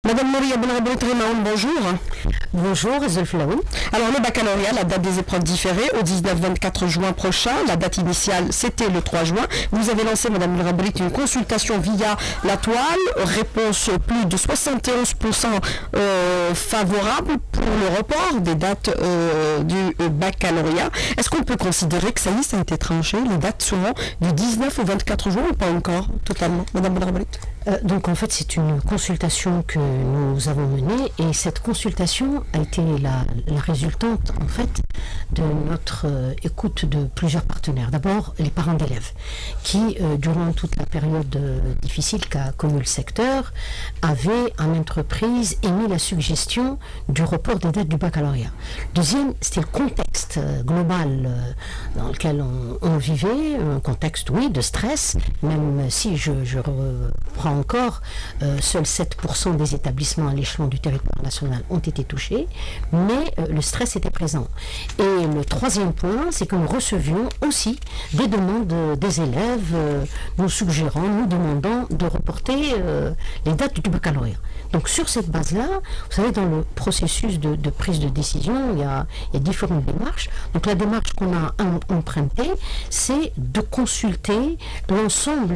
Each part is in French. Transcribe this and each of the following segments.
Madame Moria Benrabout-Remaoun, bonjour. Bonjour, Zulflaoun. Alors le baccalauréat, la date des épreuves différée au 19-24 juin prochain. La date initiale, c'était le 3 juin. Vous avez lancé, Madame Benrabout, une consultation via la toile. Réponse plus de 71% favorable pour le report des dates du baccalauréat. Est-ce qu'on peut considérer que ça y est, ça a été tranché? Les dates seront du 19 au 24 juin ou pas encore totalement, Madame Benrabout? Donc en fait c'est une consultation que nous avons menée et cette consultation a été la résultante en fait de notre écoute de plusieurs partenaires. D'abord les parents d'élèves qui durant toute la période difficile qu'a connue le secteur avaient en entreprise émis la suggestion du report des dates du baccalauréat. Deuxième, c'était le contexte global dans lequel on vivait, un contexte oui de stress, même si je reprends encore, seuls 7% des établissements à l'échelon du territoire national ont été touchés, mais le stress était présent. Et le troisième point, c'est que nous recevions aussi des demandes des élèves, nous suggérant, nous demandant de reporter les dates du baccalauréat. Donc sur cette base-là, vous savez, dans le processus de prise de décision, il y a différentes démarches. Donc la démarche qu'on a empruntée, c'est de consulter l'ensemble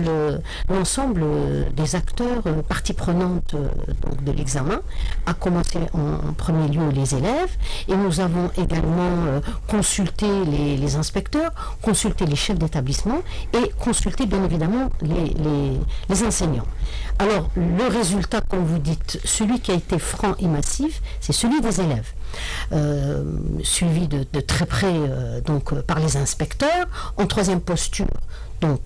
des acteurs, parties prenantes donc de l'examen, à commencer en premier lieu les élèves, et nous avons également consulté les inspecteurs, consulté les chefs d'établissement et consulté bien évidemment les enseignants. Alors le résultat, comme vous dites, celui qui a été franc et massif, c'est celui des élèves. Suivi de très près donc par les inspecteurs, en troisième posture donc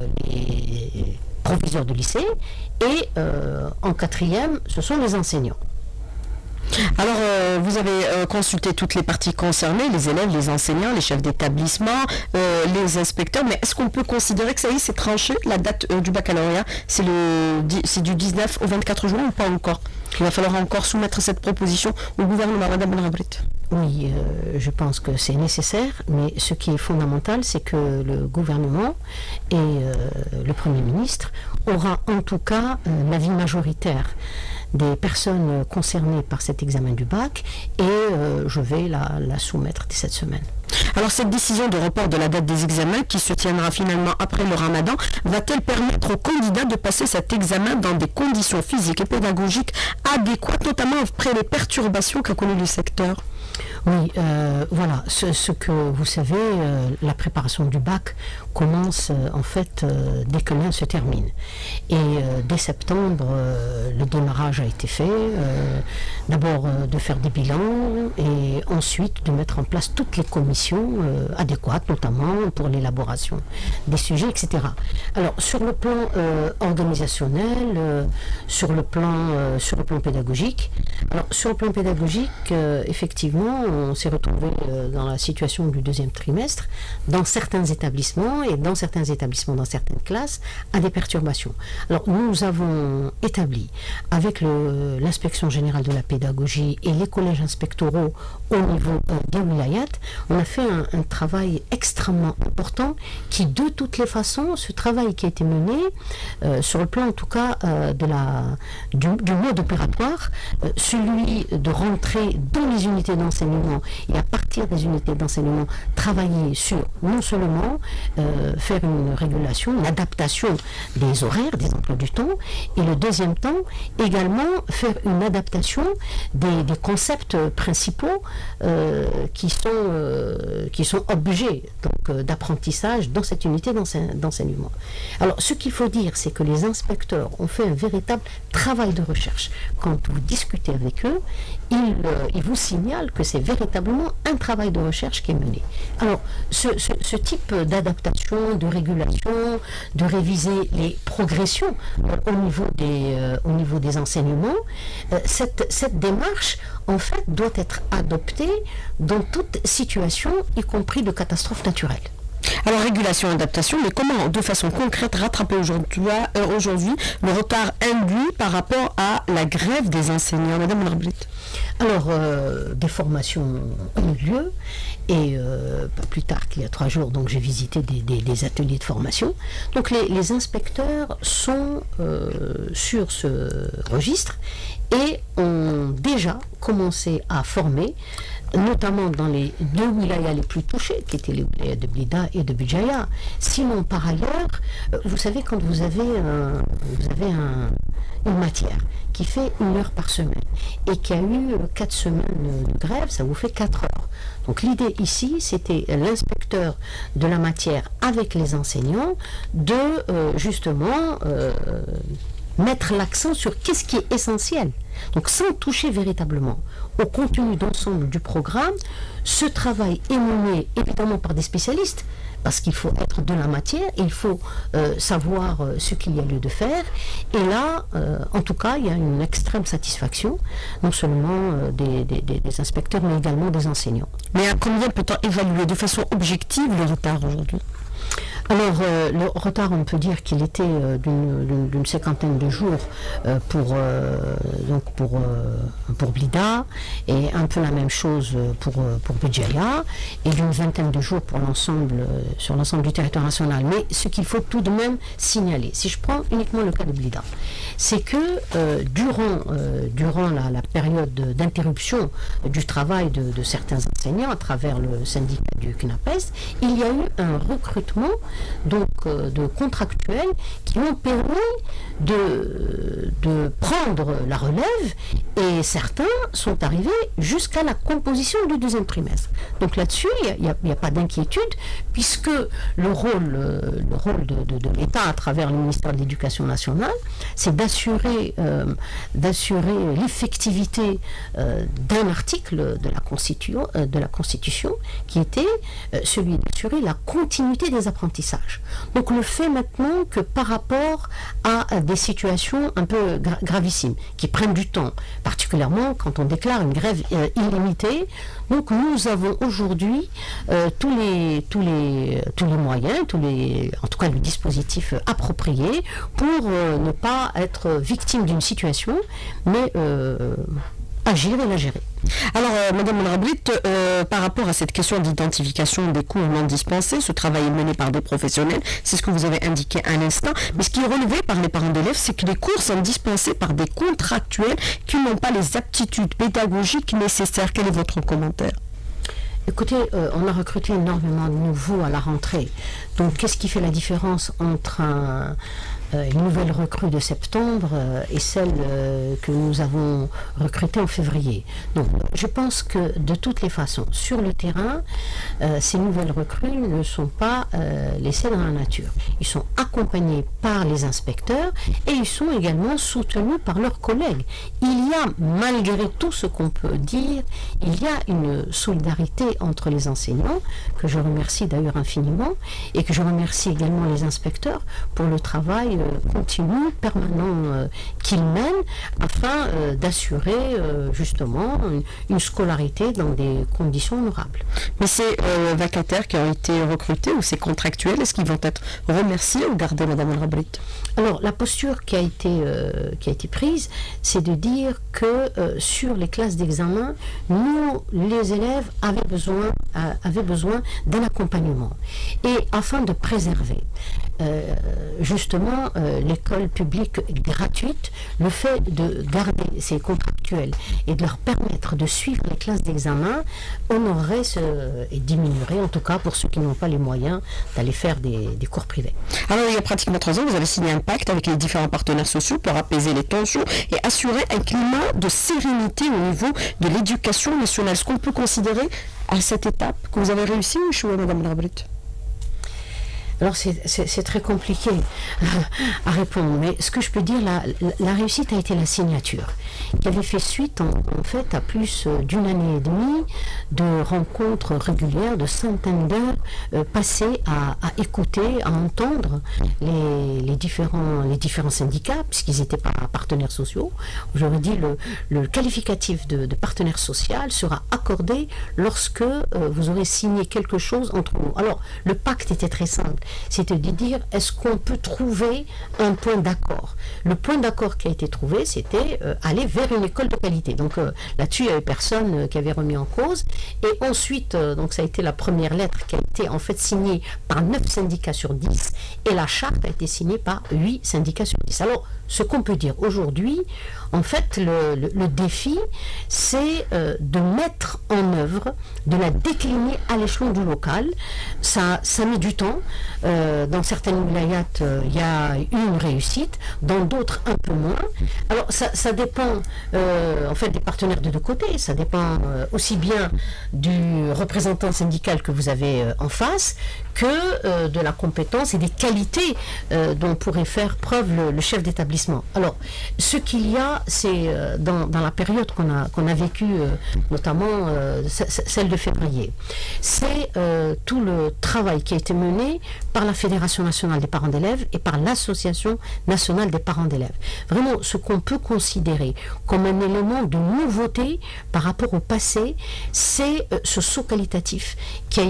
les proviseurs de lycée, et en quatrième ce sont les enseignants. Alors, vous avez consulté toutes les parties concernées, les élèves, les enseignants, les chefs d'établissement, les inspecteurs, mais est-ce qu'on peut considérer que ça y est, c'est tranché, la date du baccalauréat, c'est du 19 au 24 juin ou pas encore? Il va falloir encore soumettre cette proposition au gouvernement, Madame Benrabout. Oui, je pense que c'est nécessaire, mais ce qui est fondamental, c'est que le gouvernement et le Premier ministre aura en tout cas l'avis majoritaire des personnes concernées par cet examen du bac, et je vais la soumettre dès cette semaine. Alors cette décision de report de la date des examens, qui se tiendra finalement après le ramadan, va-t-elle permettre aux candidats de passer cet examen dans des conditions physiques et pédagogiques adéquates, notamment après les perturbations qu'a connues le secteur? Oui, voilà, ce que vous savez, la préparation du bac commence en fait dès que l'un se termine. Et dès septembre, le démarrage a été fait, d'abord de faire des bilans et ensuite de mettre en place toutes les commissions adéquates, notamment pour l'élaboration des sujets, etc. Alors sur le plan organisationnel, sur le plan pédagogique, alors sur le plan pédagogique, effectivement, on s'est retrouvé dans la situation du deuxième trimestre, dans certains établissements et dans certaines classes, à des perturbations. Alors nous avons établi avec l'inspection générale de la pédagogie et les collèges inspectoraux au niveau des wilayats, on a fait un travail extrêmement important qui, de toutes les façons, ce travail qui a été mené sur le plan en tout cas du mode opératoire, celui de rentrer dans les unités d'enseignement et à partir des unités d'enseignement travailler sur non seulement faire une régulation, une adaptation des horaires, des emplois du temps, et le deuxième temps également faire une adaptation des concepts principaux qui sont objets d'apprentissage dans cette unité d'enseignement. Alors ce qu'il faut dire, c'est que les inspecteurs ont fait un véritable travail de recherche. Quand vous discutez avec eux, ils vous signalent que c'est véritablement un travail de recherche qui est mené. Alors, ce type d'adaptation, de régulation, de réviser les progressions au niveau des enseignements, cette démarche, en fait, doit être adoptée dans toute situation, y compris de catastrophe naturelle. Alors régulation, adaptation, mais comment de façon concrète rattraper aujourd'hui le retard induit par rapport à la grève des enseignants, Madame Benrabout? Alors, des formations ont eu lieu Et pas plus tard qu'il y a 3 jours, donc j'ai visité des ateliers de formation. Donc les inspecteurs sont sur ce registre et ont déjà commencé à former, notamment dans les 2 wilayas les plus touchés, qui étaient les wilayas de Blida et de Bijaya. Sinon, par ailleurs, vous savez, quand vous avez une matière qui fait 1 heure par semaine et qui a eu 4 semaines de grève, ça vous fait 4 heures. Donc l'idée ici, c'était l'inspecteur de la matière avec les enseignants de justement mettre l'accent sur qu'est-ce qui est essentiel. Donc sans toucher véritablement au contenu d'ensemble du programme, ce travail est mené évidemment par des spécialistes, parce qu'il faut être de la matière, il faut savoir ce qu'il y a lieu de faire. Et là, en tout cas, il y a une extrême satisfaction, non seulement des inspecteurs, mais également des enseignants. Mais à combien peut-on évaluer de façon objective le retard aujourd'hui ? Alors, le retard, on peut dire qu'il était d'une 50aine de jours pour Blida, et un peu la même chose pour Bijaya, et d'une 20aine de jours pour sur l'ensemble du territoire national. Mais ce qu'il faut tout de même signaler, si je prends uniquement le cas de Blida, c'est que durant la période d'interruption du travail de certains enseignants à travers le syndicat du CNAPES, il y a eu un recrutement de contractuels qui ont permis de prendre la relève, et certains sont arrivés jusqu'à la composition du 2e trimestre. Donc là-dessus, il n'y a pas d'inquiétude, puisque le rôle de l'État à travers le ministère de l'Éducation nationale, c'est d'assurer l'effectivité d'un article de la Constitution qui était celui d'assurer la continuité des apprentissages. Donc le fait maintenant que par rapport à des situations un peu gravissimes, qui prennent du temps, particulièrement quand on déclare une grève illimitée, donc nous avons aujourd'hui tous les moyens, en tout cas le dispositif approprié pour ne pas être victime d'une situation, mais agir et la gérer. Alors, Madame Elrablit, par rapport à cette question d'identification des cours non dispensés, ce travail est mené par des professionnels, c'est ce que vous avez indiqué à l'instant, mais ce qui est relevé par les parents d'élèves, c'est que les cours sont dispensés par des contractuels qui n'ont pas les aptitudes pédagogiques nécessaires. Quel est votre commentaire ? Écoutez, on a recruté énormément de nouveaux à la rentrée. Donc, qu'est-ce qui fait la différence entre une nouvelle recrue de septembre et celle que nous avons recrutée en février? Donc, je pense que de toutes les façons, sur le terrain, ces nouvelles recrues ne sont pas laissées dans la nature. Ils sont accompagnés par les inspecteurs et ils sont également soutenus par leurs collègues. Il y a, malgré tout ce qu'on peut dire, il y a une solidarité entre les enseignants, que je remercie d'ailleurs infiniment, et que je remercie également les inspecteurs pour le travail continu, permanent qu'ils mènent, afin d'assurer justement une scolarité dans des conditions honorables. Mais ces vacataires qui ont été recrutés, ou ces contractuels, est-ce qu'ils vont être remerciés ou gardés, Madame Elrablit? Alors, la posture qui a été prise, c'est de dire que sur les classes d'examen, nous, les élèves, avaient besoin d'un accompagnement. Et afin de préserver justement l'école publique gratuite, le fait de garder ces contractuels et de leur permettre de suivre les classes d'examen honorerait et diminuerait, en tout cas pour ceux qui n'ont pas les moyens d'aller faire des cours privés. Alors, il y a pratiquement 3 ans, vous avez signé un pacte avec les différents partenaires sociaux pour apaiser les tensions et assurer un climat de sérénité au niveau de l'éducation nationale. Est-ce qu'on peut considérer à cette étape que vous avez réussi, ou échoué, Madame Elrablit? Alors c'est très compliqué à répondre, mais ce que je peux dire, la réussite a été la signature, qui avait fait suite en fait à plus d'une année et demie de rencontres régulières, de centaines d'heures passées à écouter, à entendre les différents syndicats, puisqu'ils n'étaient pas partenaires sociaux. J'aurais dit le qualificatif de partenaire social sera accordé lorsque vous aurez signé quelque chose entre nous. Alors le pacte était très simple. c'était de dire, est-ce qu'on peut trouver un point d'accord? Le point d'accord qui a été trouvé, c'était aller vers une école de qualité. Donc là-dessus, il n'y avait personne qui avait remis en cause. Et ensuite, donc ça a été la première lettre qui a été en fait signée par 9 syndicats sur 10, et la charte a été signée par 8 syndicats sur 10. Alors, ce qu'on peut dire aujourd'hui, en fait, le défi, c'est de mettre en œuvre, de la décliner à l'échelon du local. Ça met du temps. Dans certaines wilayats, il y a une réussite, dans d'autres un peu moins. Alors, ça dépend en fait des partenaires de deux côtés. Ça dépend aussi bien du représentant syndical que vous avez en face que de la compétence et des qualités dont pourrait faire preuve le chef d'établissement. Alors, ce qu'il y a, c'est dans la période qu'on a vécue, notamment celle de février, c'est tout le travail qui a été mené par la Fédération nationale des parents d'élèves et par l'Association nationale des parents d'élèves. Vraiment, ce qu'on peut considérer comme un élément de nouveauté par rapport au passé, c'est ce saut qualitatif qui a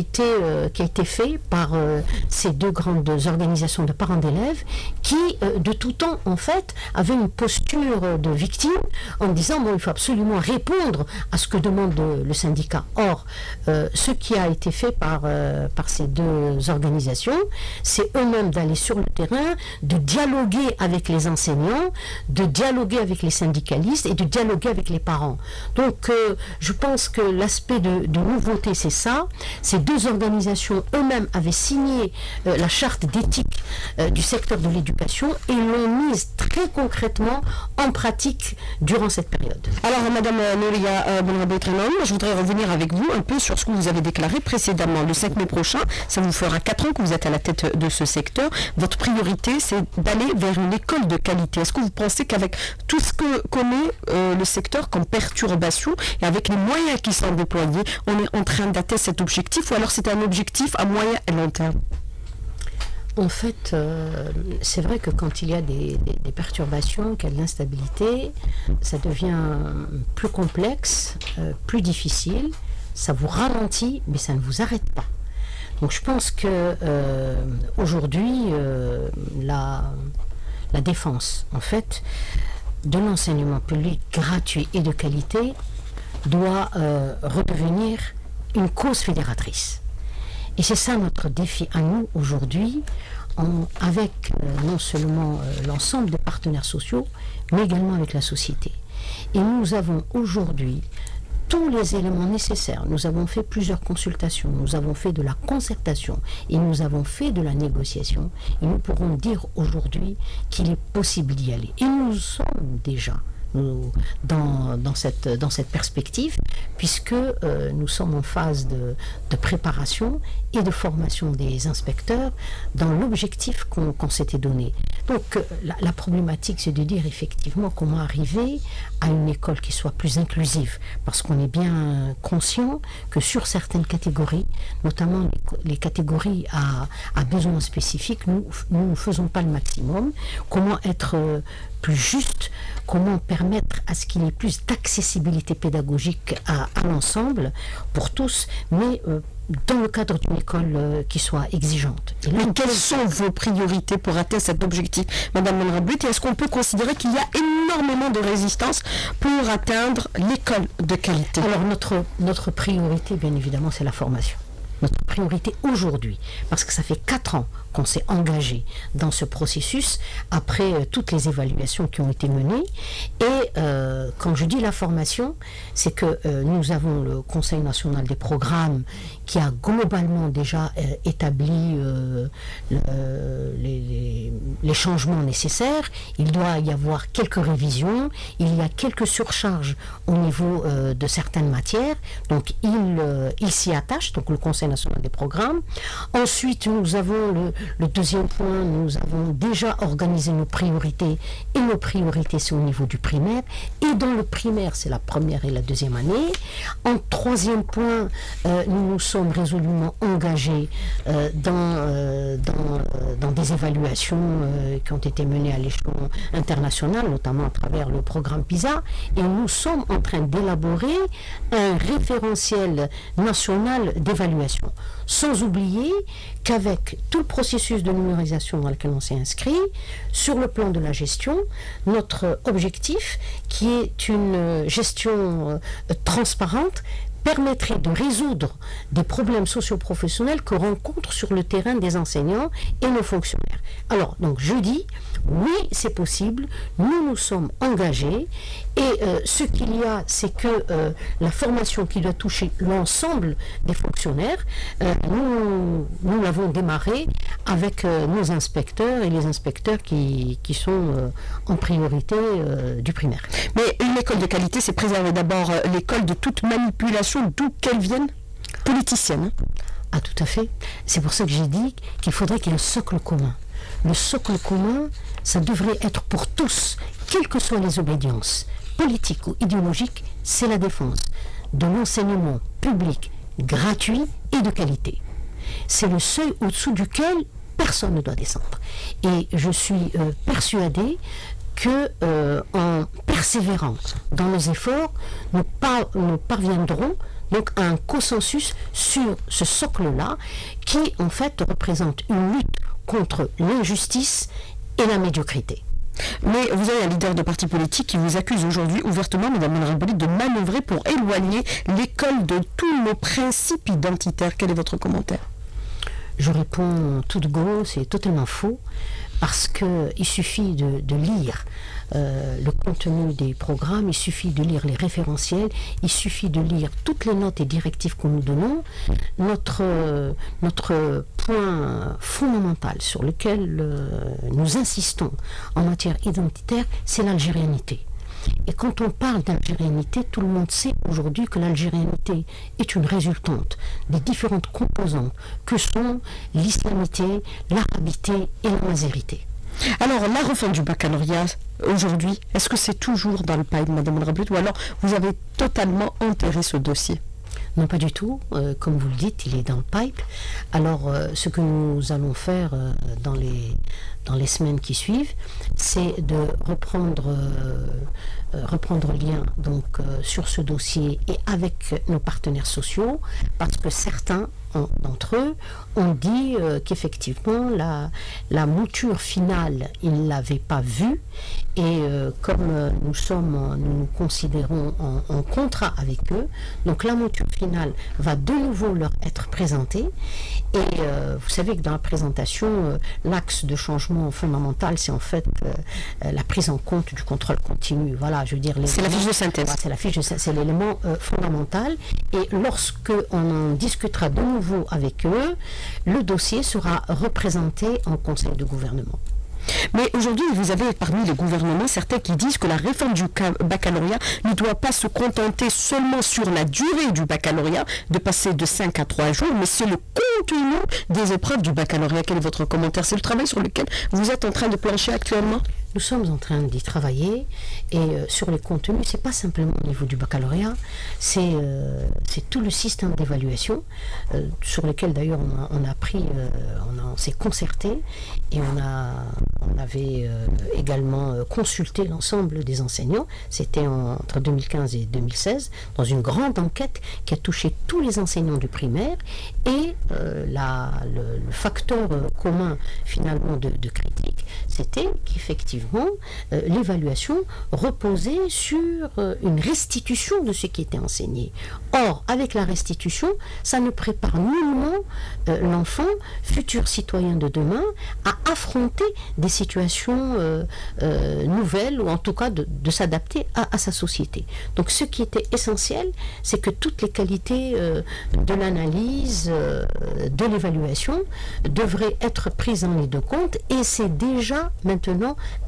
été fait par ces deux grandes organisations de parents d'élèves qui, de tout temps, en fait, avaient une posture de victime en disant, bon, il faut absolument répondre à ce que demande le syndicat. Or, ce qui a été fait par ces deux organisations, c'est eux-mêmes d'aller sur le terrain, de dialoguer avec les enseignants, de dialoguer avec les syndicalistes et de dialoguer avec les parents. Donc, je pense que l'aspect de nouveauté, c'est ça. Ces deux organisations eux-mêmes avaient signé la charte d'éthique du secteur de l'éducation et l'ont mise très concrètement en pratique durant cette période. Alors, Madame Nouria Benrabou-Trenom, je voudrais revenir avec vous un peu sur ce que vous avez déclaré précédemment. Le 5 mai prochain, ça vous fera 4 ans que vous êtes à la tête de ce secteur. Votre priorité, c'est d'aller vers une école de qualité. Est-ce que vous pensez qu'avec tout ce que connaît le secteur comme perturbation et avec les moyens qui sont déployés, on est en train d'atteindre cet objectif, ou alors c'est un objectif à moyen et long terme? En fait, c'est vrai que quand il y a des perturbations, qu'il y a de l'instabilité, ça devient plus complexe, plus difficile, ça vous ralentit, mais ça ne vous arrête pas. Donc je pense que aujourd'hui, la défense, en fait, de l'enseignement public gratuit et de qualité doit redevenir une cause fédératrice. Et c'est ça notre défi à nous aujourd'hui, avec non seulement l'ensemble des partenaires sociaux, mais également avec la société. Et nous avons aujourd'hui tous les éléments nécessaires. Nous avons fait plusieurs consultations, nous avons fait de la concertation et nous avons fait de la négociation. Et nous pourrons dire aujourd'hui qu'il est possible d'y aller. Et nous sommes déjà dans cette perspective, puisque nous sommes en phase de préparation et de formation des inspecteurs dans l'objectif qu'on s'était donné. Donc la problématique, c'est de dire effectivement comment arriver à une école qui soit plus inclusive, parce qu'on est bien conscient que sur certaines catégories, notamment les catégories à besoins spécifiques, nous ne faisons pas le maximum. Comment être plus juste, comment permettre à ce qu'il y ait plus d'accessibilité pédagogique à l'ensemble pour tous, mais dans le cadre d'une école qui soit exigeante. Et mais quelles sont vos priorités pour atteindre cet objectif, Madame Benrabou? Et est-ce qu'on peut considérer qu'il y a énormément de résistance pour atteindre l'école de qualité? Alors notre priorité, bien évidemment, c'est la formation. Notre priorité aujourd'hui, parce que ça fait 4 ans qu'on s'est engagé dans ce processus, après toutes les évaluations qui ont été menées. Et quand je dis la formation, c'est que nous avons le Conseil national des programmes qui a globalement déjà établi les changements nécessaires. Il doit y avoir quelques révisions, il y a quelques surcharges au niveau de certaines matières, donc il s'y attache, donc le Conseil national des programmes. Ensuite, nous avons le deuxième point, nous avons déjà organisé nos priorités, et nos priorités c'est au niveau du primaire, et Et dans le primaire, c'est la première et la deuxième année. En troisième point, nous nous sommes résolument engagés dans des évaluations qui ont été menées à l'échelon international, notamment à travers le programme PISA, et nous sommes en train d'élaborer un référentiel national d'évaluation. Sans oublier qu'avec tout le processus de numérisation dans lequel on s'est inscrit, sur le plan de la gestion, notre objectif, qui est une gestion transparente, permettrait de résoudre des problèmes socio-professionnels que rencontrent sur le terrain des enseignants et nos fonctionnaires. Alors, donc je dis, oui, c'est possible, nous nous sommes engagés, et ce qu'il y a, c'est que la formation qui doit toucher l'ensemble des fonctionnaires, nous l'avons démarré avec nos inspecteurs et les inspecteurs qui sont en priorité du primaire. Mais une école de qualité, c'est préserver d'abord l'école de toute manipulation, d'où qu'elle vienne, politicienne. Ah, tout à fait. C'est pour ça que j'ai dit qu'il faudrait qu'il y ait un socle commun. Le socle commun, ça devrait être pour tous, quelles que soient les obédiences, politiques ou idéologiques, c'est la défense de l'enseignement public, gratuit et de qualité. C'est le seuil au-dessous duquel personne ne doit descendre. Et je suis persuadée que en persévérant dans nos efforts, nous parviendrons donc à un consensus sur ce socle-là qui en fait représente une lutte contre l'injustice et la médiocrité. Mais vous avez un leader de parti politique qui vous accuse aujourd'hui ouvertement, Mme Menraboli, de manœuvrer pour éloigner l'école de tous nos principes identitaires. Quel est votre commentaire? Je réponds tout de go, c'est totalement faux, parce qu'il suffit de lire le contenu des programmes, il suffit de lire les référentiels, il suffit de lire toutes les notes et directives que nous donnons. Notre point fondamental sur lequel nous insistons en matière identitaire, c'est l'algérianité. Et quand on parle d'algérianité, tout le monde sait aujourd'hui que l'algérianité est une résultante des différentes composantes que sont l'islamité, l'arabité et la mazérité. Alors, la refonte du baccalauréat, aujourd'hui, est-ce que c'est toujours dans le pipe, Mme Menraboli, ou alors vous avez totalement enterré ce dossier? Non, pas du tout. Comme vous le dites, il est dans le pipe. Alors, ce que nous allons faire dans les semaines qui suivent, c'est de reprendre lien donc, sur ce dossier et avec nos partenaires sociaux, parce que certains d'entre eux ont dit qu'effectivement la mouture finale, ils ne l'avaient pas vue, et comme nous nous considérons en contrat avec eux, donc la mouture finale va de nouveau leur être présentée, et vous savez que dans la présentation, l'axe de changement fondamental, c'est en fait la prise en compte du contrôle continu. Voilà, je veux dire, c'est la fiche de synthèse. Voilà, c'est l'élément fondamental, et lorsque on en discutera de nouveau avec eux, le dossier sera représenté en conseil de gouvernement. Mais aujourd'hui, vous avez parmi les gouvernements certains qui disent que la réforme du baccalauréat ne doit pas se contenter seulement sur la durée du baccalauréat, de passer de 5 à 3 jours, mais c'est le contenu des épreuves du baccalauréat. Quel est votre commentaire? C'est le travail sur lequel vous êtes en train de plancher actuellement? Nous sommes en train d'y travailler, et sur les contenus, c'est pas simplement au niveau du baccalauréat, c'est tout le système d'évaluation sur lequel d'ailleurs on s'est concerté, et on avait également consulté l'ensemble des enseignants. C'était entre 2015 et 2016 dans une grande enquête qui a touché tous les enseignants du primaire, et le facteur commun finalement de critique, c'était qu'effectivement l'évaluation reposait sur une restitution de ce qui était enseigné. Or, avec la restitution, ça ne prépare nullement l'enfant, futur citoyen de demain, à affronter des situations nouvelles, ou en tout cas de s'adapter à sa société. Donc ce qui était essentiel, c'est que toutes les qualités de l'analyse, de l'évaluation devraient être prises en ligne de compte, et c'est déjà maintenant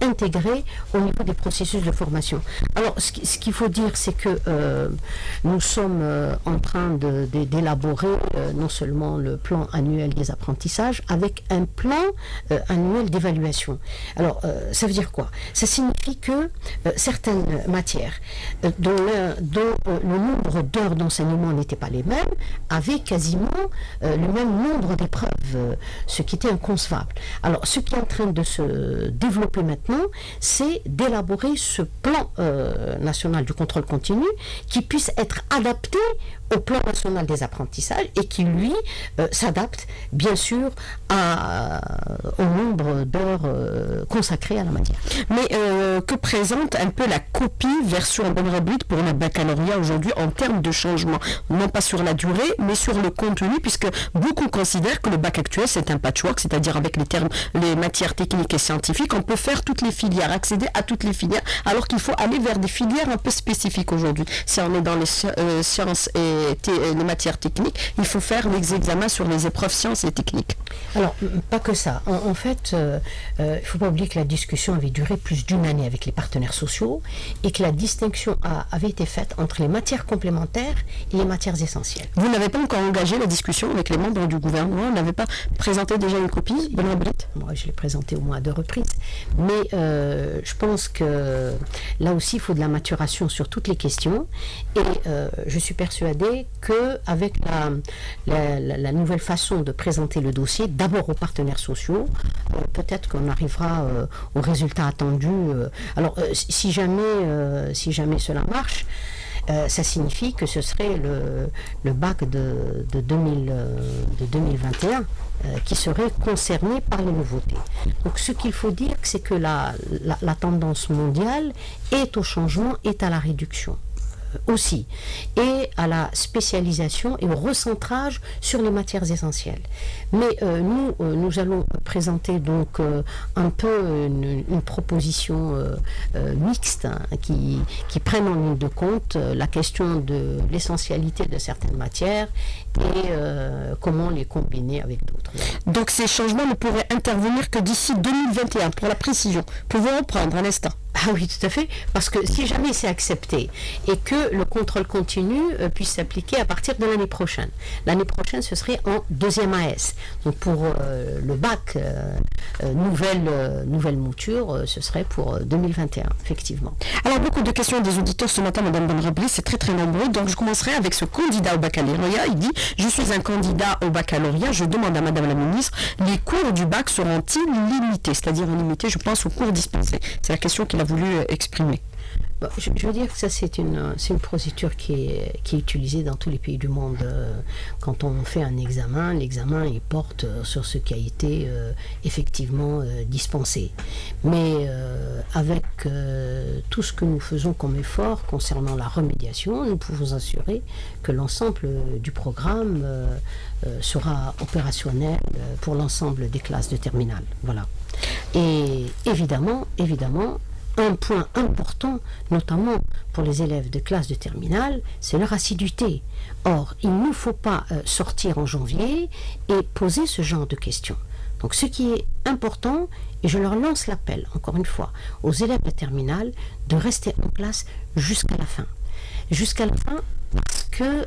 intégrée au niveau des processus de formation. Alors, ce qu'il faut dire, c'est que nous sommes en train d'élaborer non seulement le plan annuel des apprentissages, avec un plan annuel d'évaluation. Alors, ça veut dire quoi? Ça signifie que certaines matières dont le nombre d'heures d'enseignement n'était pas les mêmes, avaient quasiment le même nombre d'épreuves, ce qui était inconcevable. Alors, ce qui est en train de se développer maintenant, c'est d'élaborer ce plan national du contrôle continu qui puisse être adapté au plan national des apprentissages et qui, lui, s'adapte, bien sûr, au nombre d'heures consacrées à la matière. Mais que présente un peu la copie version Benrablit pour le baccalauréat aujourd'hui en termes de changement? Non pas sur la durée, mais sur le contenu, puisque beaucoup considèrent que le bac actuel, c'est un patchwork, c'est-à-dire avec les matières techniques et scientifiques, on peut faire toutes les filières, accéder à toutes les filières, alors qu'il faut aller vers des filières un peu spécifiques aujourd'hui. Si on est dans les sciences et les matières techniques, il faut faire les examens sur les épreuves sciences et techniques. Alors, pas que ça. En fait, il ne faut pas oublier que la discussion avait duré plus d'une année avec les partenaires sociaux et que la distinction avait été faite entre les matières complémentaires et les matières essentielles. Vous n'avez pas encore engagé la discussion avec les membres du gouvernement? Vous n'avez pas présenté déjà une copie, Benrablit? Moi, je l'ai présenté au moins à 2 reprises. Mais je pense que là aussi, il faut de la maturation sur toutes les questions. Et je suis persuadée qu'avec la nouvelle façon de présenter le dossier, d'abord aux partenaires sociaux, peut-être qu'on arrivera aux résultats attendus. Alors, si jamais cela marche, ça signifie que ce serait le bac de 2021 qui serait concerné par les nouveautés. Donc ce qu'il faut dire, c'est que la tendance mondiale est au changement, est à la réduction aussi, et à la spécialisation et au recentrage sur les matières essentielles. Mais nous allons présenter donc un peu une proposition mixte qui prenne en ligne de compte la question de l'essentialité de certaines matières et comment les combiner avec d'autres. Donc ces changements ne pourraient intervenir que d'ici 2021, pour la précision. Pouvons reprendre un instant? Ah oui, tout à fait, parce que si jamais c'est accepté et que le contrôle continu puisse s'appliquer à partir de l'année prochaine. L'année prochaine, ce serait en 2e AS. Donc pour le bac, nouvelle mouture, ce serait pour 2021, effectivement. Alors beaucoup de questions des auditeurs ce matin, Madame Benrablit, c'est très très nombreux. Donc je commencerai avec ce candidat au baccalauréat. Il dit, je suis un candidat au baccalauréat, je demande à Madame la Ministre, les cours du bac seront-ils limités? C'est-à-dire limités, je pense, aux cours dispensés. C'est la question qu'il a voulu exprimer. Bon, je veux dire que ça c'est une procédure qui est utilisée dans tous les pays du monde. Quand on fait un examen, l'examen il porte sur ce qui a été effectivement dispensé. Mais avec tout ce que nous faisons comme effort concernant la remédiation, nous pouvons assurer que l'ensemble du programme sera opérationnel pour l'ensemble des classes de terminale. Voilà. Et évidemment, un point important, notamment pour les élèves de classe de terminale, c'est leur assiduité. Or, il ne faut pas sortir en janvier et poser ce genre de questions. Donc, ce qui est important, et je leur lance l'appel, encore une fois, aux élèves de terminale, de rester en classe jusqu'à la fin. Jusqu'à la fin, parce que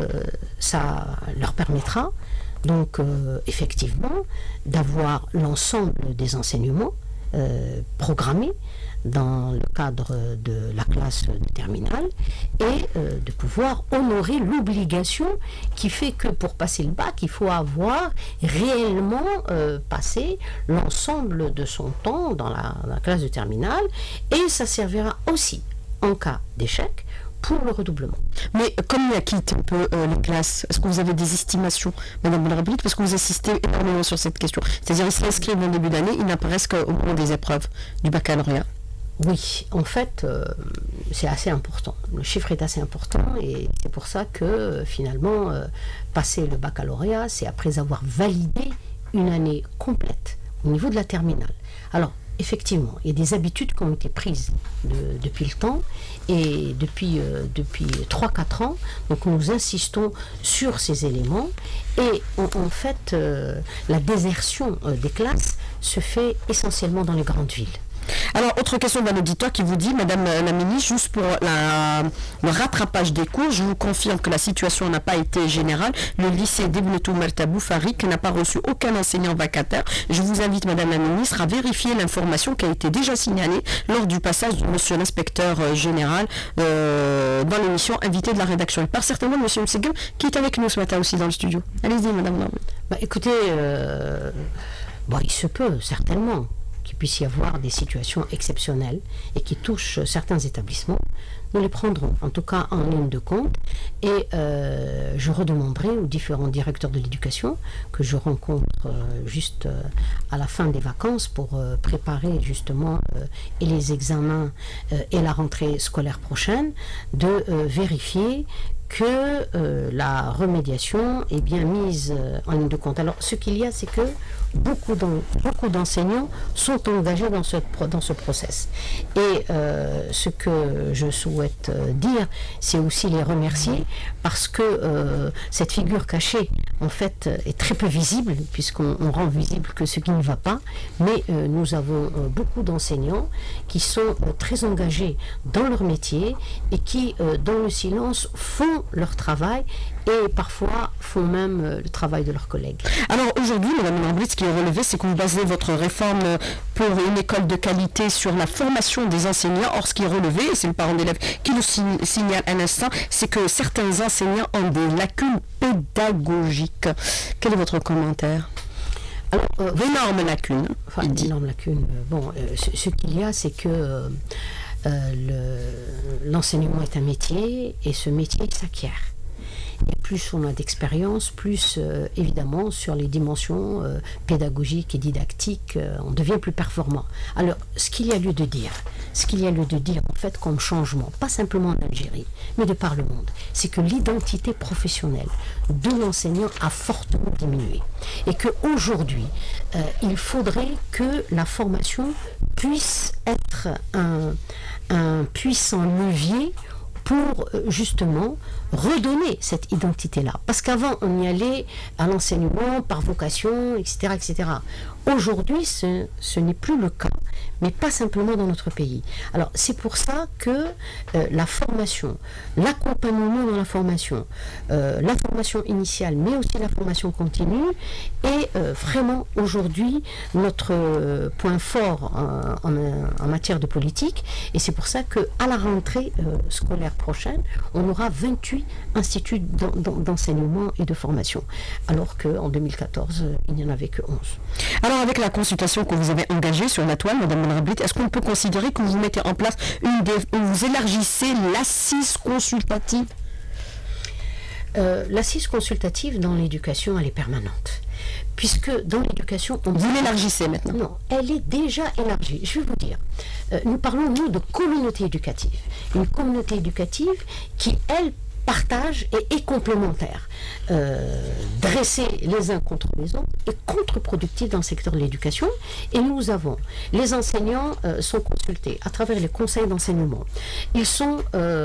ça leur permettra, donc, effectivement, d'avoir l'ensemble des enseignements programmés dans le cadre de la classe de terminale et de pouvoir honorer l'obligation qui fait que pour passer le bac, il faut avoir réellement passé l'ensemble de son temps dans la classe de terminale et ça servira aussi en cas d'échec pour le redoublement. Mais comme il quitte un peu les classes, est-ce que vous avez des estimations, Madame Benrablit, parce que vous insistez énormément sur cette question? C'est-à-dire, ils s'inscrivent en début d'année, ils n'apparaissent qu'au moment des épreuves du baccalauréat. Oui, en fait, c'est assez important. Le chiffre est assez important et c'est pour ça que finalement, passer le baccalauréat, c'est après avoir validé une année complète au niveau de la terminale. Alors, effectivement, il y a des habitudes qui ont été prises depuis le temps et depuis 3-4 ans. Donc nous insistons sur ces éléments et en fait, la désertion des classes se fait essentiellement dans les grandes villes. Alors, autre question d'un auditeur qui vous dit, Madame la ministre, juste pour le rattrapage des cours, je vous confirme que la situation n'a pas été générale. Le lycée d'Ibn Martabou Farik n'a pas reçu aucun enseignant vacataire. Je vous invite, Madame la ministre, à vérifier l'information qui a été déjà signalée lors du passage de Monsieur l'inspecteur général dans l'émission Invité de la rédaction. Et par certainement Monsieur Msegem qui est avec nous ce matin aussi dans le studio. Allez-y, Madame. Écoutez, il se peut certainement qu'il puisse y avoir des situations exceptionnelles et qui touchent certains établissements. Nous les prendrons, en tout cas en ligne de compte, et je redemanderai aux différents directeurs de l'éducation que je rencontre juste à la fin des vacances pour préparer justement et les examens et la rentrée scolaire prochaine, de vérifier que la remédiation est bien mise en ligne de compte. Alors, ce qu'il y a, c'est que beaucoup d'enseignants sont engagés dans ce process. Et ce que je souhaite dire, c'est aussi les remercier parce que cette figure cachée, en fait, est très peu visible puisqu'on rend visible que ce qui ne va pas. Mais nous avons beaucoup d'enseignants qui sont très engagés dans leur métier et qui, dans le silence, font leur travail et parfois font même le travail de leurs collègues. Alors aujourd'hui, Mme Lambrit, ce qui est relevé, c'est que vous basez votre réforme pour une école de qualité sur la formation des enseignants. Or, ce qui est relevé, et c'est le parent d'élève qui le signale un instant, c'est que certains enseignants ont des lacunes pédagogiques. Quel est votre commentaire? Alors, énorme lacune. Enfin, énorme lacune. Ce qu'il y a, c'est que l'enseignement est un métier et ce métier s'acquiert. Et plus on a d'expérience, plus évidemment sur les dimensions pédagogiques et didactiques, on devient plus performant. Alors, ce qu'il y a lieu de dire en fait comme changement, pas simplement en Algérie, mais de par le monde, c'est que l'identité professionnelle de l'enseignant a fortement diminué. Et qu'aujourd'hui, il faudrait que la formation puisse être un puissant levier pour justement redonner cette identité-là. Parce qu'avant, on y allait à l'enseignement par vocation, etc. etc. Aujourd'hui, ce n'est plus le cas, mais pas simplement dans notre pays. Alors, c'est pour ça que la formation, l'accompagnement dans la formation initiale, mais aussi la formation continue, est vraiment aujourd'hui notre point fort en matière de politique. Et c'est pour ça qu'à la rentrée scolaire prochaine, on aura 28 instituts d'enseignement et de formation, alors qu'en 2014, il n'y en avait que 11. Alors, avec la consultation que vous avez engagée sur la toile, Mme Rablit, est-ce qu'on peut considérer que vous mettez en place vous élargissez l'assise consultative? L'assise consultative dans l'éducation, elle est permanente. Puisque dans l'éducation... Vous l'élargissez maintenant? Non, elle est déjà élargie. Je vais vous dire. Nous parlons, nous, de communauté éducative. Une communauté éducative qui, elle, partage et est complémentaire. Dressés les uns contre les autres est contre-productif dans le secteur de l'éducation. Et nous avons, les enseignants sont consultés à travers les conseils d'enseignement. Ils sont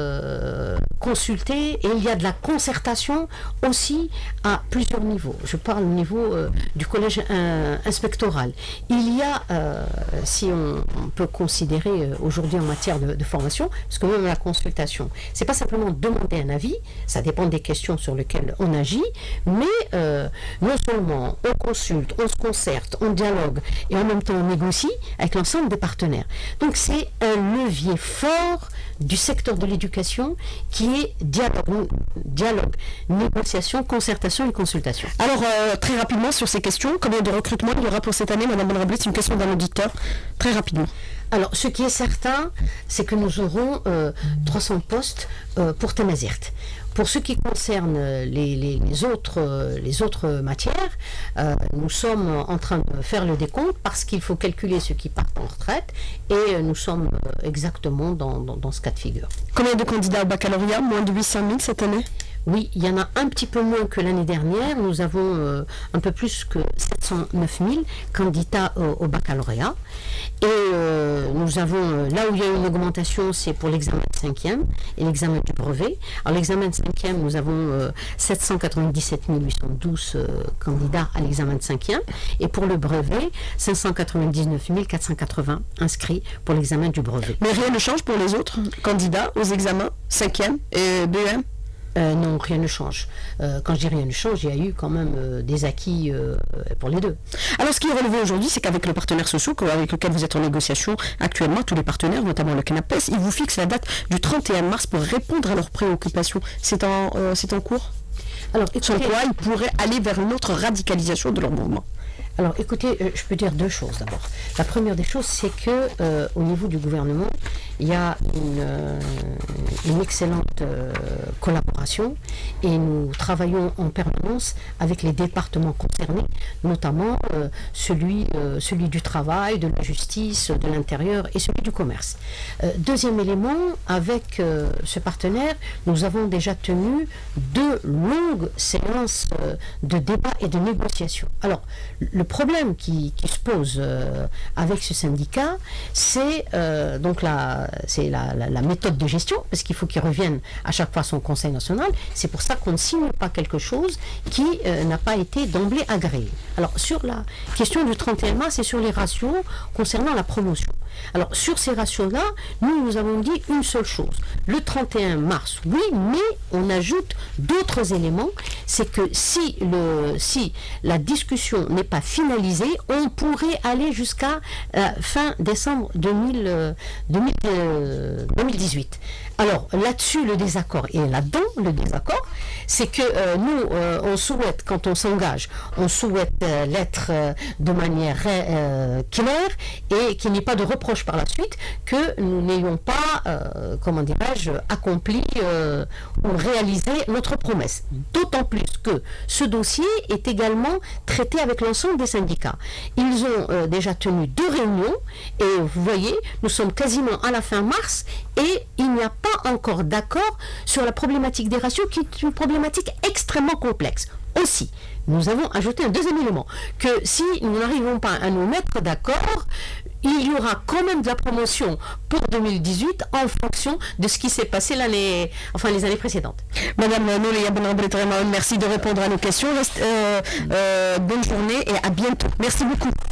consultés et il y a de la concertation aussi à plusieurs niveaux. Je parle au niveau du collège inspectoral. Il y a, si on peut considérer aujourd'hui en matière de formation, parce que même la consultation, c'est pas simplement demander un avis, ça dépend des questions sur lesquelles on agit, mais non seulement on consulte, on se concerte, on dialogue et en même temps on négocie avec l'ensemble des partenaires. Donc c'est un levier fort du secteur de l'éducation qui est dialogue, négociation, concertation et consultation. Alors très rapidement sur ces questions, combien de recrutements il y aura pour cette année, Mme Rablit? C'est une question d'un auditeur, très rapidement. Alors, ce qui est certain, c'est que nous aurons 300 postes pour Tamazirt. Pour ce qui concerne les autres matières, nous sommes en train de faire le décompte parce qu'il faut calculer ceux qui partent en retraite et nous sommes exactement dans ce cas de figure. Combien de candidats au baccalauréat? Moins de 800 000 cette année? Oui, il y en a un petit peu moins que l'année dernière. Nous avons un peu plus que 709 000 candidats au baccalauréat. Et nous avons, là où il y a une augmentation, c'est pour l'examen de 5e et l'examen du brevet. Alors l'examen de 5e, nous avons 797 812 candidats à l'examen de 5e. Et pour le brevet, 599 480 inscrits pour l'examen du brevet. Mais rien ne change pour les autres candidats aux examens 5e et BEM? Non, rien ne change. Quand je dis rien ne change, il y a eu quand même des acquis pour les deux. Alors, ce qui est relevé aujourd'hui, c'est qu'avec le partenaire social avec lequel vous êtes en négociation actuellement, tous les partenaires, notamment le CNAPES, ils vous fixent la date du 31 mars pour répondre à leurs préoccupations. C'est en cours? Alors, sans quoi ils pourraient aller vers une autre radicalisation de leur mouvement. Alors écoutez, je peux dire deux choses d'abord. La première des choses, c'est que au niveau du gouvernement, il y a une excellente collaboration et nous travaillons en permanence avec les départements concernés, notamment celui du travail, de la justice, de l'intérieur et celui du commerce. Deuxième élément, avec ce partenaire, nous avons déjà tenu 2 longues séances de débat et de négociation. Alors, le problème qui se pose avec ce syndicat, c'est donc la méthode de gestion, parce qu'il faut qu'il revienne à chaque fois à son conseil national. C'est pour ça qu'on ne signe pas quelque chose qui n'a pas été d'emblée agréé. Alors, sur la question du 31 mars et sur les ratios concernant la promotion. Alors, sur ces ratios-là, nous avons dit une seule chose. Le 31 mars, oui, mais on ajoute d'autres éléments. C'est que si la discussion n'est pas finalisée, on pourrait aller jusqu'à fin décembre 2018. Alors, là-dessus, le désaccord, et là-dedans, le désaccord, c'est que nous, on souhaite, quand on s'engage, on souhaite l'être de manière claire et qu'il n'y ait pas de reproche par la suite, que nous n'ayons pas, comment dirais-je, accompli ou réalisé notre promesse. D'autant plus que ce dossier est également traité avec l'ensemble des syndicats. Ils ont déjà tenu 2 réunions et vous voyez, nous sommes quasiment à la fin mars et il n'y a pas encore d'accord sur la problématique des ratios qui est une problématique extrêmement complexe. Aussi, nous avons ajouté un deuxième élément, que si nous n'arrivons pas à nous mettre d'accord, il y aura quand même de la promotion pour 2018 en fonction de ce qui s'est passé les années précédentes. Madame Noulia Ben Abdelrahman, vraiment merci de répondre à nos questions. Bonne journée et à bientôt. Merci beaucoup.